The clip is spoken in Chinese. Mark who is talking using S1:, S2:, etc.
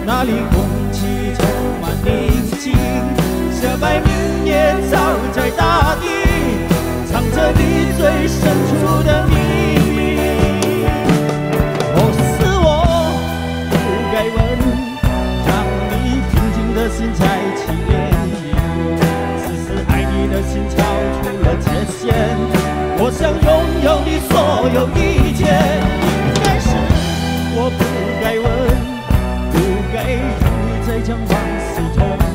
S1: 那里空气充满宁静，这白明也藏在大地，藏着你最深处的秘密。哦，是我不该问，让你平静的心才起涟漪，只是爱你的心超出了界限，我想拥有你所有一切。应该是我不该问，不该让你再将往事痛。